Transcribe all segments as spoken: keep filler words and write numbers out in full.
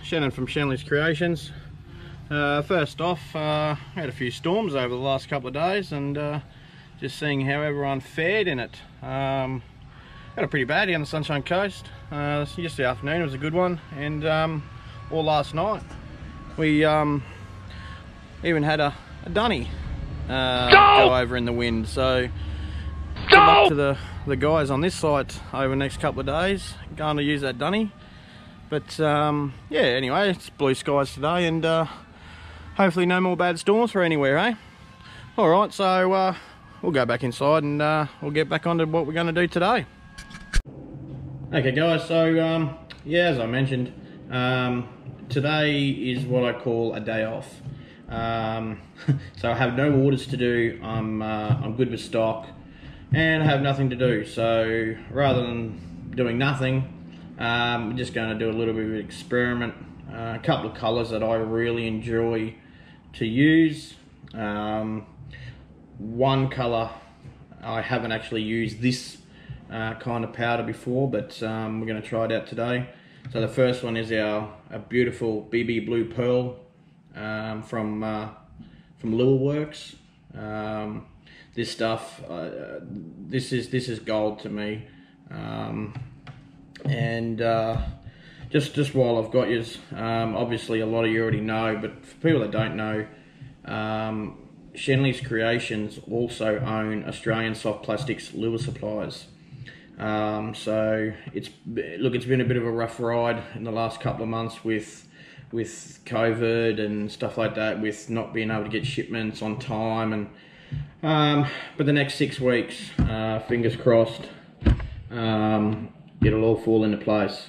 Shannon from Shanley's Creations. Uh, first off, uh, had a few storms over the last couple of days, and uh, just seeing how everyone fared in it. Um, had a pretty bad here on the Sunshine Coast. Uh, yesterday afternoon was a good one, and um, all last night we um, even had a, a dunny uh, go over in the wind. So good luck to the the guys on this site over the next couple of days going to use that dunny. But um, yeah, anyway, it's blue skies today, and uh, hopefully no more bad storms for anywhere, eh? Alright, so uh, we'll go back inside and uh, we'll get back onto what we're going to do today. Okay guys, so um, yeah, as I mentioned, um, today is what I call a day off. Um, so I have no orders to do, I'm, uh, I'm good with stock, and I have nothing to do. So rather than doing nothing, Um, we're just going to do a little bit of an experiment. Uh, a couple of colours that I really enjoy to use. Um, one colour, I haven't actually used this uh, kind of powder before, but um, we're going to try it out today. So the first one is our a beautiful B B Blue Pearl um, from uh, from Lure Works. Um, this stuff, uh, this is this is gold to me. Um, And uh, just just while I've got you, um, obviously a lot of you already know, but for people that don't know, um, Shanley's Creations also own Australian Soft Plastics Lure Supplies. Um, so it's look, it's been a bit of a rough ride in the last couple of months with with COVID and stuff like that, with not being able to get shipments on time. And um, but the next six weeks, uh, fingers crossed. Um, it'll all fall into place.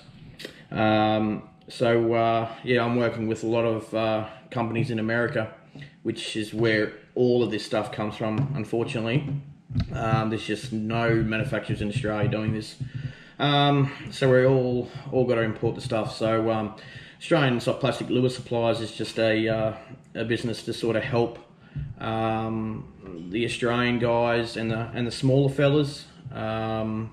Um, so uh, yeah, I'm working with a lot of uh, companies in America, which is where all of this stuff comes from, unfortunately. Um, there's just no manufacturers in Australia doing this. Um, so we're all all got to import the stuff. So um, Australian Soft Plastic Lure Supplies is just a, uh, a business to sort of help um, the Australian guys and the, and the smaller fellas. Um,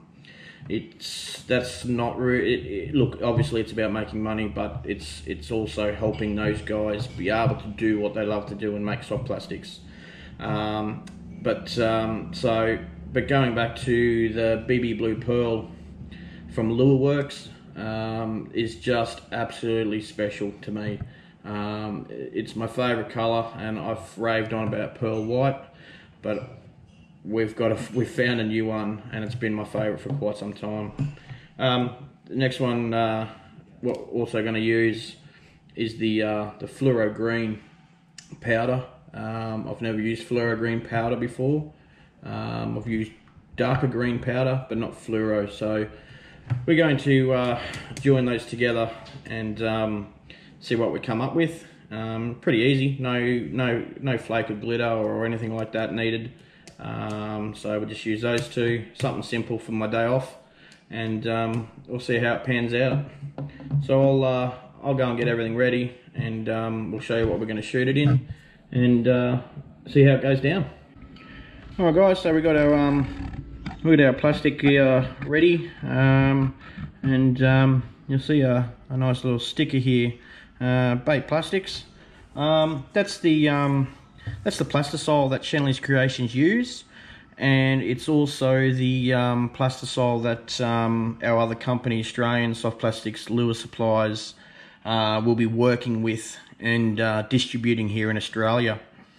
It's that's not re it, it, look. Obviously, it's about making money, but it's it's also helping those guys be able to do what they love to do and make soft plastics. Um, but um, so, but going back to the B B Blue Pearl from Lure Works um, is just absolutely special to me. Um, it's my favourite colour, and I've raved on about Pearl White, but we've got a, we've found a new one, and it's been my favourite for quite some time. Um, the next one, uh, what we're also going to use is the uh, the fluoro green powder. Um, I've never used fluoro green powder before. Um, I've used darker green powder, but not fluoro. So we're going to uh, join those together and um, see what we come up with. Um, pretty easy. No no no flake of glitter or anything like that needed. Um, so we'll just use those two, something simple for my day off, and um, we'll see how it pans out. So I'll uh, I'll go and get everything ready, and um, we'll show you what we're going to shoot it in, and uh, see how it goes down. All right, guys. So we got our um, we got our plastic uh, ready, um, and um, you'll see a, a nice little sticker here, uh, Bait Plastics. Um, that's the um, That's the plastisol that Shanley's Creations use, and it's also the um, plastisol that um, our other company, Australian Soft Plastics Lure Supplies, uh, will be working with and uh, distributing here in Australia.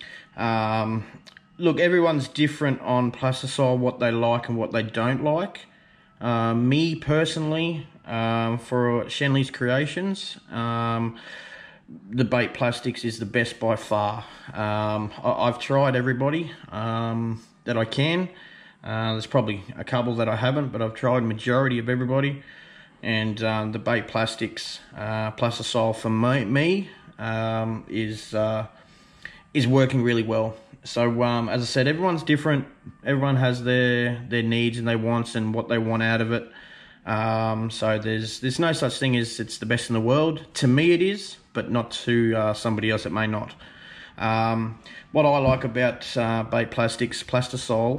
Um, look, everyone's different on plastisol, what they like and what they don't like. Uh, me personally, um, for Shanley's Creations, um, the Bait Plastics is the best by far. Um, I, I've tried everybody um, that I can. Uh, there's probably a couple that I haven't, but I've tried majority of everybody. And um, the Bait Plastics uh, plastisol for me, me um, is uh, is working really well. So um, as I said, everyone's different. Everyone has their their needs and their wants and what they want out of it. Um, so there's there's no such thing as it's the best in the world. To me it is, but not to uh, somebody else that may not. Um, what I like about uh, Bait Plastics plastisol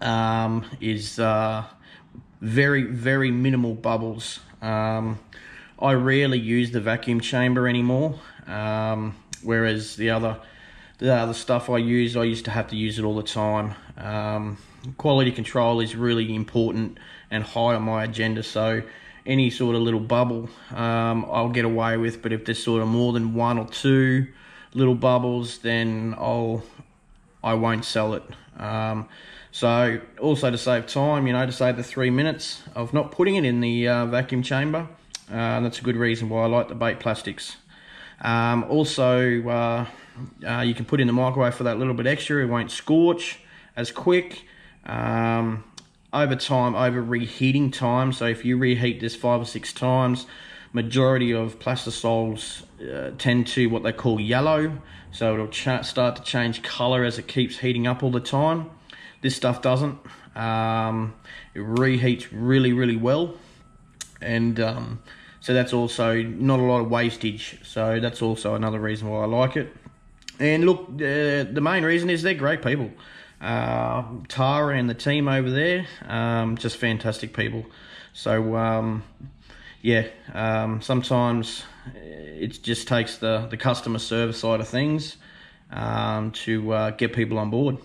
um, is uh, very very minimal bubbles. Um, I rarely use the vacuum chamber anymore, um, whereas the other the other stuff I use, I used to have to use it all the time. Um, quality control is really important and high on my agenda, so any sort of little bubble um, I'll get away with, but if there's sort of more than one or two little bubbles, then I'll I won't sell it. Um, so also to save time, you know, to save the three minutes of not putting it in the uh, vacuum chamber, uh, that's a good reason why I like the bait plastics. Um, also, uh, uh, you can put in the microwave for that little bit extra. It won't scorch as quick. Um, over time, over reheating time, so if you reheat this five or six times, majority of Plastisols uh, tend to what they call yellow, so it'll start to change color as it keeps heating up all the time. This stuff doesn't. Um, it reheats really, really well, and um, so that's also not a lot of wastage, so that's also another reason why I like it. And look, uh, the main reason is they're great people. Uh, Tara and the team over there, um, just fantastic people. So um, yeah, um, sometimes it just takes the, the customer service side of things um, to uh, get people on board.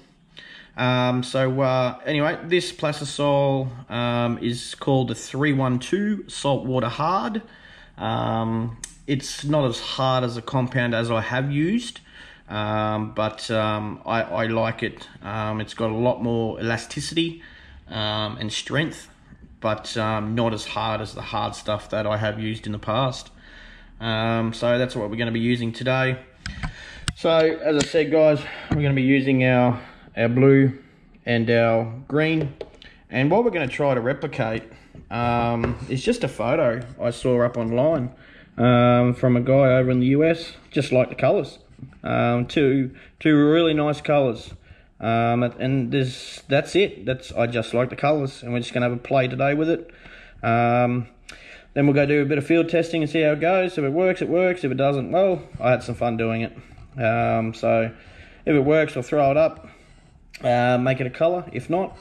Um, so uh, anyway, this Plastisol um, is called the three one two Saltwater Hard. Um, it's not as hard as a compound as I have used. Um, but um, I, I like it. Um, it's got a lot more elasticity um, and strength, but um, not as hard as the hard stuff that I have used in the past. Um, so that's what we're going to be using today. So as I said, guys, we're going to be using our, our blue and our green, and what we're going to try to replicate um, is just a photo I saw up online um, from a guy over in the U S, just like the colours. Um, two two really nice colours, um, and there's that's it. That's I just like the colours, and we're just gonna have a play today with it. Um, then we'll go do a bit of field testing and see how it goes. If it works, it works. If it doesn't, well, I had some fun doing it. Um, so if it works, I'll throw it up, uh, make it a colour. If not,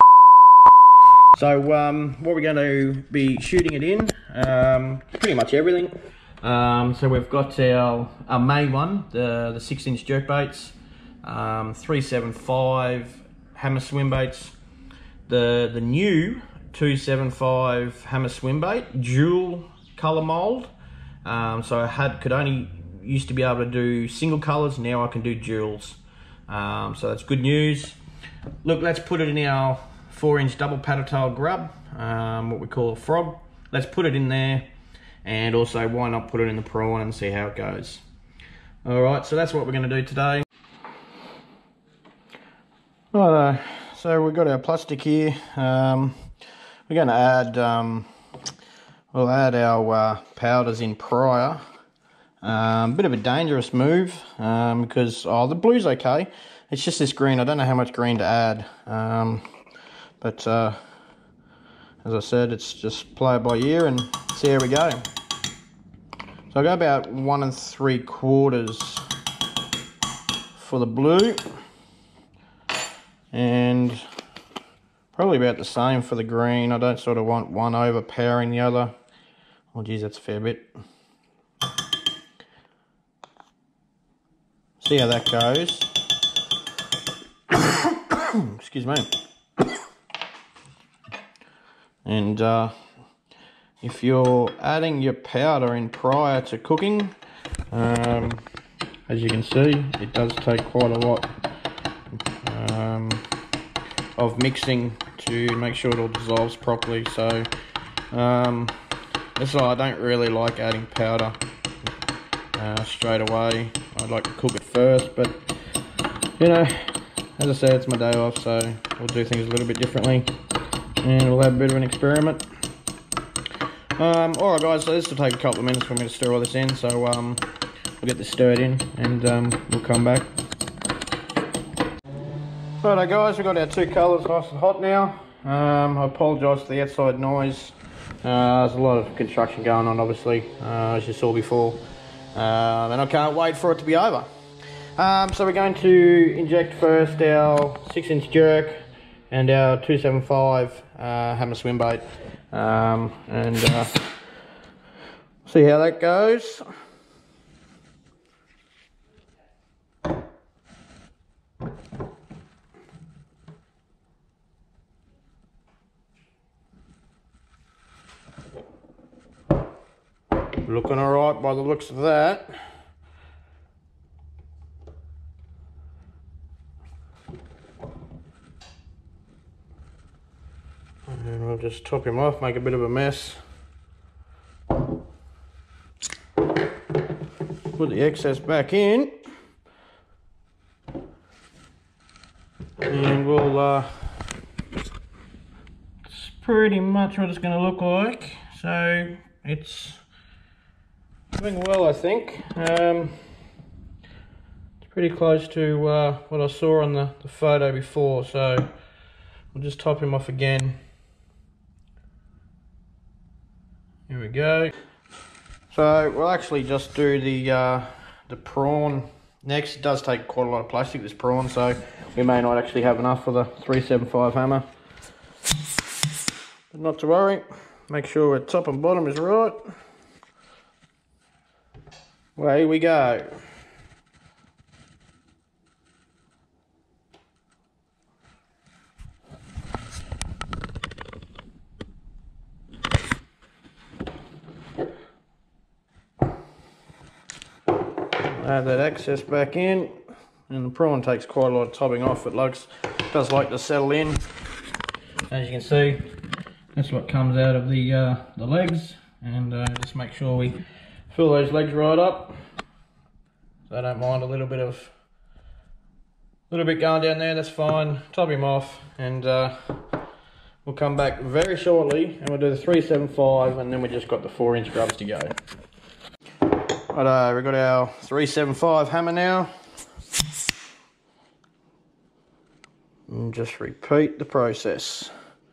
so um, what we're going to be shooting it in, um, pretty much everything. Um, so we've got our, our main one, the, the six inch jerk baits, um, three seven five hammer swim baits, the, the new two seven five hammer swim bait, dual colour mould. Um, so I had could only used to be able to do single colours, now I can do duals. Um, so that's good news. Look, let's put it in our four inch double paddle tail grub, um, what we call a frog. Let's put it in there. And also, why not put it in the prawn and see how it goes. Alright, so that's what we're going to do today. Right, so we've got our plastic here. Um, we're going to add, um, we'll add our uh, powders in prior. Um, bit of a dangerous move um, because, oh, the blue's okay. It's just this green. I don't know how much green to add. Um, but, uh, as I said, it's just play it by ear and see how we go. So I go about one and three quarters for the blue, and probably about the same for the green. I don't sort of want one overpowering the other. Oh geez, that's a fair bit. See how that goes. Excuse me. And uh, if you're adding your powder in prior to cooking, um, as you can see, it does take quite a lot um, of mixing to make sure it all dissolves properly. So um, that's why I don't really like adding powder uh, straight away. I'd like to cook it first, but you know, as I said, it's my day off, so we'll do things a little bit differently. And we'll have a bit of an experiment. Um, Alright guys, so this will take a couple of minutes for me to stir all this in, so um, we'll get this stirred in and um, we'll come back. Righto guys, we've got our two colours nice and hot now. Um, I apologise for the outside noise. Uh, there's a lot of construction going on obviously, uh, as you saw before. Um, and I can't wait for it to be over. Um, so we're going to inject first our six inch jerk and our two seven five uh, hammer swim bait, um, and uh, See how that goes. Looking alright by the looks of that. And we'll just top him off, make a bit of a mess. Put the excess back in. And we'll, uh, it's pretty much what it's going to look like. So it's doing well, I think. Um, it's pretty close to uh, what I saw on the, the photo before, so we'll just top him off again. Here we go. So we'll actually just do the uh, the prawn next. It does take quite a lot of plastic, this prawn, so we may not actually have enough for the three seventy-five hammer. But not to worry. Make sure the top and bottom is right. Away we go. Add that excess back in, and the prawn takes quite a lot of topping off. It likes, does like to settle in. As you can see, that's what comes out of the uh, the legs, and uh, just make sure we fill those legs right up. So I don't mind a little bit of, little bit going down there. That's fine. Top him off, and uh, we'll come back very shortly, and we'll do the three seventy-five, and then we just got the four inch grubs to go. Righto, we've got our three seventy-five hammer now. And just repeat the process.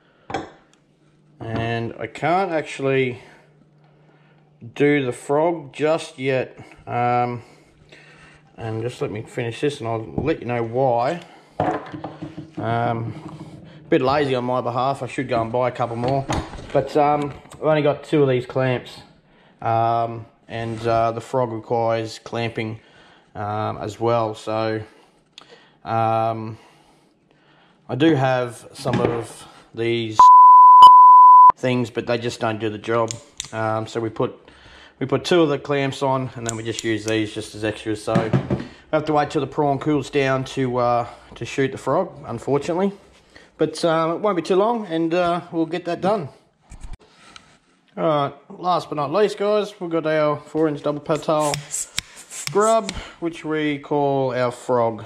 And I can't actually do the frog just yet. Um, and just let me finish this and I'll let you know why. Um, a bit lazy on my behalf, I should go and buy a couple more. But um, I've only got two of these clamps. Um, and uh, the frog requires clamping um, as well, so um, I do have some of these things, but they just don't do the job. Um, so we put we put two of the clamps on, and then we just use these just as extras. So we have to wait till the prawn cools down to uh, to shoot the frog, unfortunately. But um, it won't be too long, and uh, we'll get that done. Alright, last but not least, guys, we've got our four inch double patel grub, which we call our frog.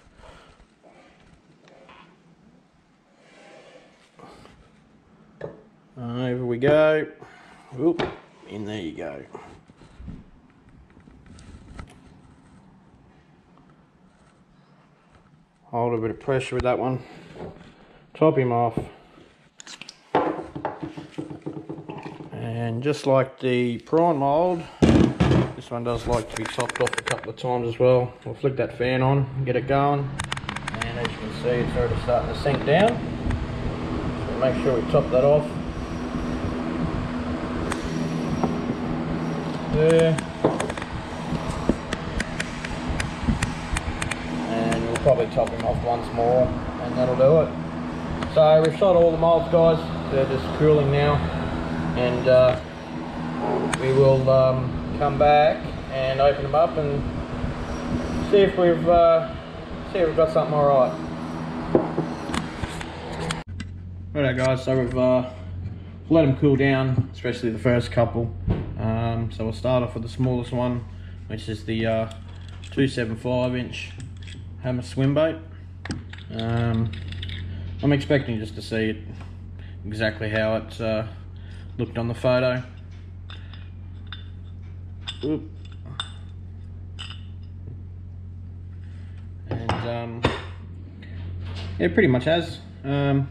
Over we go. Oop, in there you go. Hold a bit of pressure with that one. Top him off. And just like the prawn mould, this one does like to be topped off a couple of times as well. We'll flick that fan on, get it going, and as you can see, it's already starting to sink down. So make sure we top that off. There. And we'll probably top him off once more, and that'll do it. So we've shot all the moulds, guys. They're just cooling now. And uh, we will um, come back and open them up and see if we've uh, see if we've got something all right. Righto, guys. So we've uh, let them cool down, especially the first couple. Um, so we'll start off with the smallest one, which is the uh, two seventy-five inch hammer swim bait. Um, I'm expecting just to see it exactly how it uh, looked on the photo. Oop. And um, yeah, pretty much has. Um,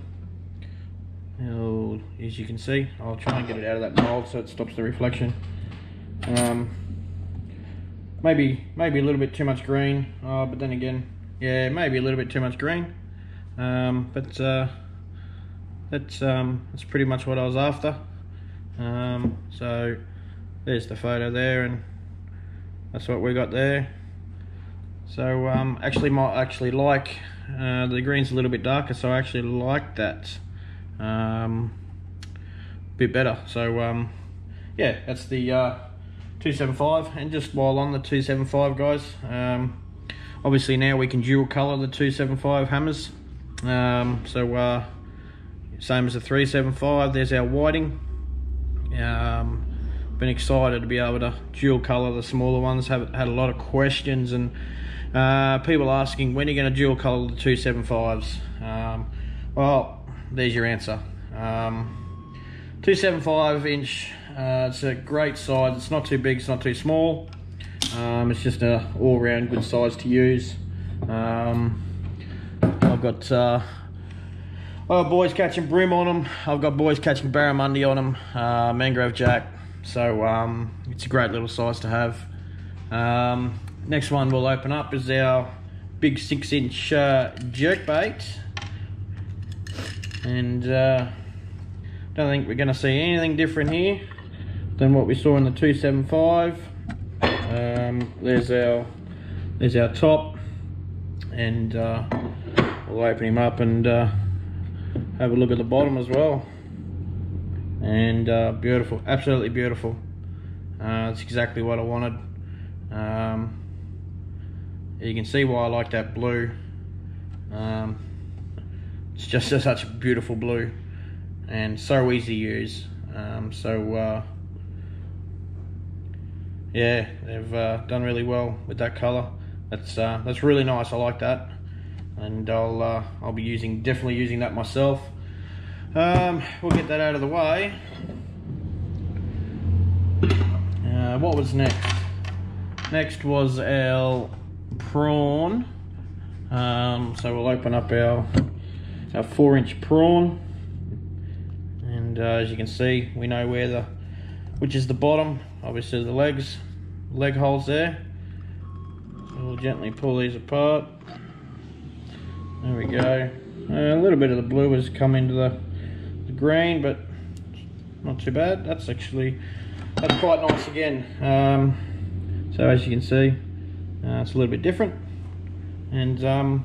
as you can see, I'll try and get it out of that mold so it stops the reflection. Um, maybe maybe a little bit too much green, uh, but then again, yeah, maybe a little bit too much green. Um, but uh, that's um, that's pretty much what I was after. Um, so there's the photo there, and that's what we got there. So um, actually might actually like uh, the green's a little bit darker, so I actually like that um, bit better. So um, yeah, that's the uh, two seventy-five. And just while on the two seventy-five, guys, um, obviously now we can dual color the two seventy-five hammers. Um, so uh, same as the three seventy-five, there's our whiting. Um, been excited to be able to dual color the smaller ones. Have had a lot of questions and uh, people asking, when are you going to dual color the two seventy-fives? Um, well, there's your answer. Um, two seventy-five inch, uh, it's a great size. It's not too big, it's not too small. Um, it's just a all-round good size to use. Um, I've got uh, I've got boys catching brim on them. I've got boys catching barramundi on them, uh, mangrove jack. So um, it's a great little size to have. Um, next one we'll open up is our big six inch uh, jerkbait. And uh, don't think we're going to see anything different here than what we saw in the two seventy-five. Um, there's our there's our top, and uh, we'll open him up and uh, have a look at the bottom as well. And uh, beautiful, absolutely beautiful. Uh, that's exactly what I wanted. Um, you can see why I like that blue. Um, it's just such a beautiful blue and so easy to use. Um, so uh, yeah, they've uh, done really well with that colour. That's uh, that's really nice. I like that, and I'll uh, I'll be using definitely using that myself. Um, we'll get that out of the way. Uh, what was next? Next was our prawn. Um, so we'll open up our our four inch prawn, and uh, as you can see, we know where the which is the bottom. Obviously the legs, leg holes there. So we'll gently pull these apart. There we go. Uh, a little bit of the blue has come into the green, but not too bad. That's actually that's quite nice again. Um, so as you can see, uh, it's a little bit different, and um,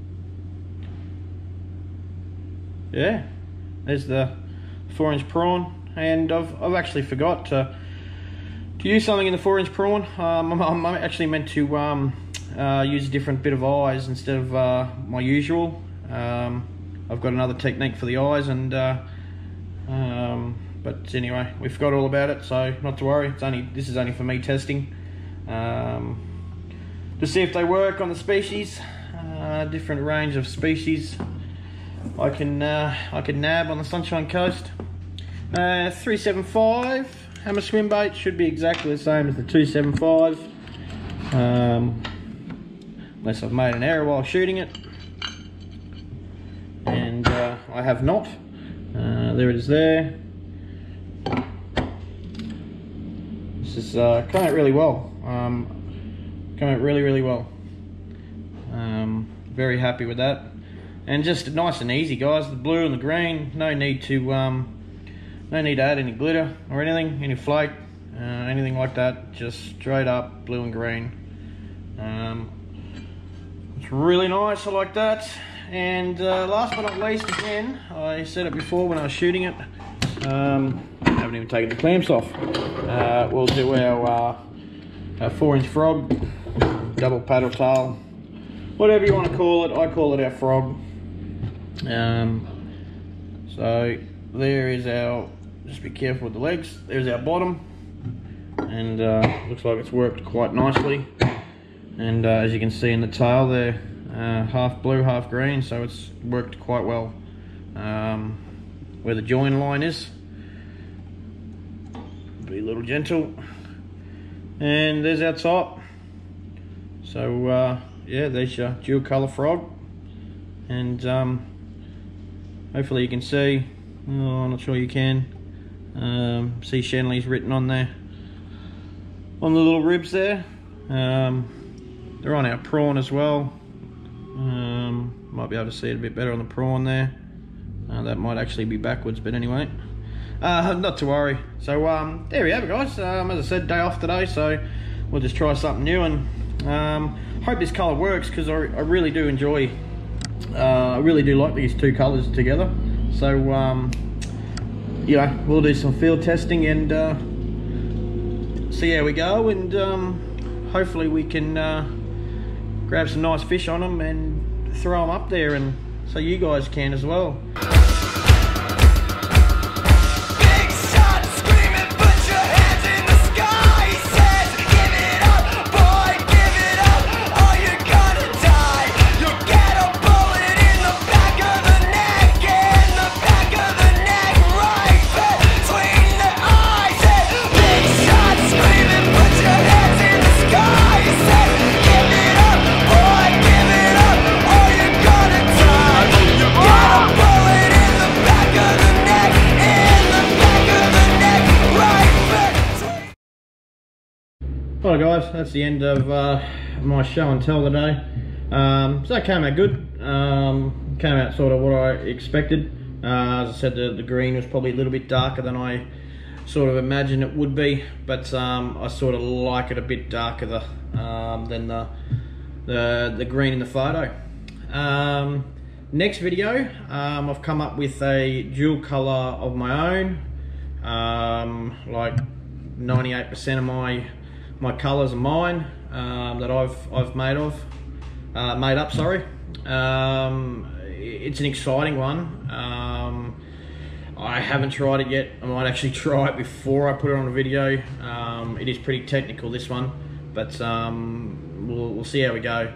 yeah, there's the four inch prawn. And I've I've actually forgot to to use something in the four inch prawn. Um, I'm, I'm actually meant to um, uh, use a different bit of eyes instead of uh, my usual. Um, I've got another technique for the eyes, and uh, um, but anyway, we forgot all about it, so not to worry. It's only this is only for me testing um, to see if they work on the species, uh, different range of species. I can uh, I can nab on the Sunshine Coast. Uh, three seventy-five hammer swim bait should be exactly the same as the two seventy-five, um, unless I've made an error while shooting it. And uh, I have not. Uh, there it is there. This is uh, come out really well. Um, come out really, really well. Um, very happy with that. And just nice and easy, guys. The blue and the green. No need to, um, no need to add any glitter or anything, any flake, uh, anything like that. Just straight up blue and green. Um, it's really nice. I like that. And uh, last but not least, again, I said it before when I was shooting it, um, I haven't even taken the clamps off. Uh, we'll do our, uh, our four inch frog, double paddle tail, whatever you want to call it. I call it our frog. Um, so there is our, just be careful with the legs, there's our bottom, and uh, looks like it's worked quite nicely. And uh, as you can see in the tail there, Uh, half blue, half green, so it's worked quite well. Um, where the join line is, be a little gentle. And there's our top. So uh, yeah, there's your dual colour frog, and um, hopefully you can see. Oh, I'm not sure you can. Um, see Shenley's written on there, on the little ribs there. Um, they're on our prawn as well. Um, might be able to see it a bit better on the prawn there. Uh, that might actually be backwards, but anyway. uh, not to worry. So um, there we have it, guys. Um, as I said, day off today, so we'll just try something new, and um, hope this colour works, because I, I really do enjoy, uh, I really do like these two colours together. So um, you know, we'll do some field testing and uh, see how we go, and um, hopefully we can uh, grab some nice fish on them and throw them up there, and so you guys can as well. Alright guys, that's the end of uh, my show and tell today. Um, so that came out good. Um, came out sort of what I expected. Uh, as I said, the, the green was probably a little bit darker than I sort of imagined it would be, but um, I sort of like it a bit darker the, um, than the, the the green in the photo. Um, next video, um, I've come up with a dual colour of my own. Um, like ninety-eight percent of my my colours are mine, um, that I've I've made of uh, made up. Sorry, um, it's an exciting one. Um, I haven't tried it yet. I might actually try it before I put it on a video. Um, it is pretty technical, this one, but um, we'll, we'll see how we go.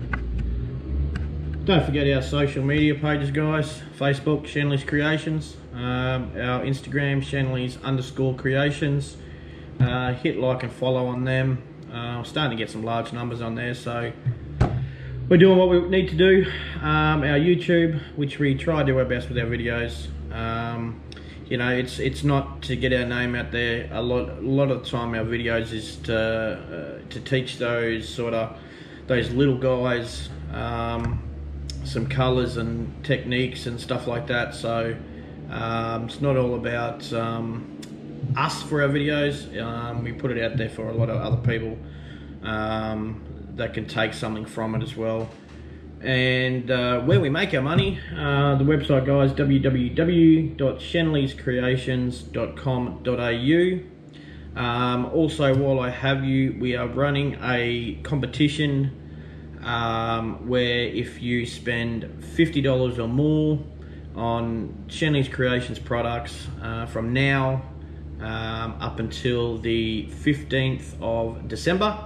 Don't forget our social media pages, guys. Facebook, Shenley's Creations. Um, our Instagram, Shenley's underscore creations. Uh, hit like and follow on them. Uh, we're starting to get some large numbers on there, so we're doing what we need to do. Um, our YouTube, which we try to do our best with our videos. Um, you know, it's it's not to get our name out there. A lot, a lot of the time, our videos is to uh, to teach those sort of those little guys um, some colours and techniques and stuff like that. So um, it's not all about um, us for our videos. Um, we put it out there for a lot of other people um, that can take something from it as well. And uh, where we make our money, uh, the website, guys, w w w dot shenleys creations dot com dot a u. Um, also, while I have you, we are running a competition um, where if you spend fifty dollars or more on Shenley's Creations products uh, from now Um, up until the fifteenth of December,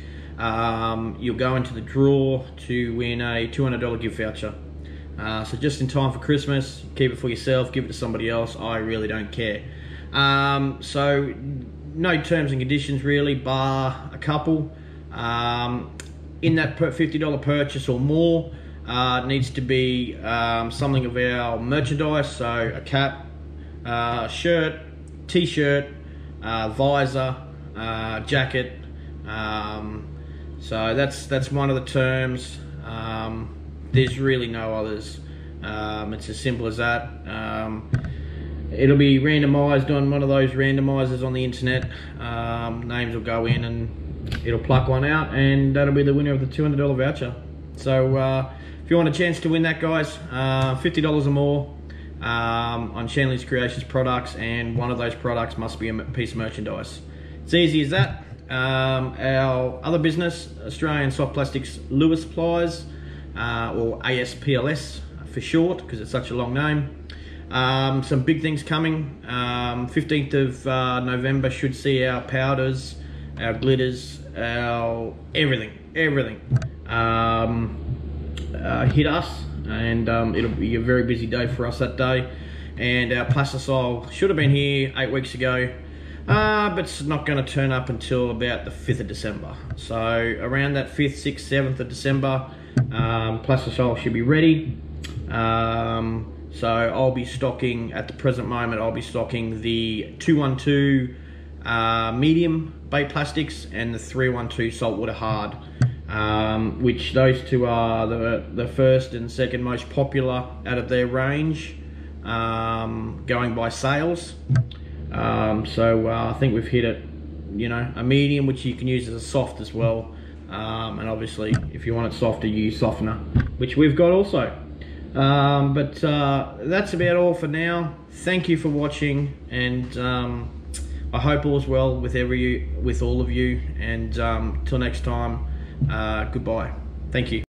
um, you'll go into the draw to win a two hundred dollar gift voucher. Uh, so just in time for Christmas. Keep it for yourself, give it to somebody else, I really don't care. Um, so no terms and conditions really, bar a couple. Um, in that fifty dollar purchase or more, uh, needs to be um, something of our merchandise, so a cap, uh, shirt, t-shirt, uh, visor, uh, jacket. Um, so that's that's one of the terms. Um, there's really no others. Um, it's as simple as that. Um, it'll be randomized on one of those randomizers on the internet. Um, names will go in and it'll pluck one out, and that'll be the winner of the two hundred dollar voucher. So uh, if you want a chance to win that, guys, uh, fifty dollars or more um, on Shenley's Creations products, and one of those products must be a piece of merchandise. It's easy as that. Um, our other business, Australian Soft Plastics Lure Supplies, uh, or A S P L S for short, because it's such a long name. Um, some big things coming. Um, fifteenth of uh, November should see our powders, our glitters, our everything, everything um, uh, hit us, and um, it'll be a very busy day for us that day. And our plastisol should have been here eight weeks ago, uh, but it's not going to turn up until about the fifth of December. So around that fifth, sixth, seventh of December, um, plastisol should be ready. Um, so I'll be stocking, at the present moment, I'll be stocking the two one two uh, medium bait plastics and the three one two saltwater hard, um, which those two are the, the first and second most popular out of their range. um, going by sales. Um, so uh, I think we've hit it, you know, a medium, which you can use as a soft as well. Um, and obviously, if you want it softer, you use softener, which we've got also. Um, but uh, that's about all for now. Thank you for watching, and um, I hope all's well with every with all of you. And um, till next time, uh, goodbye. Thank you.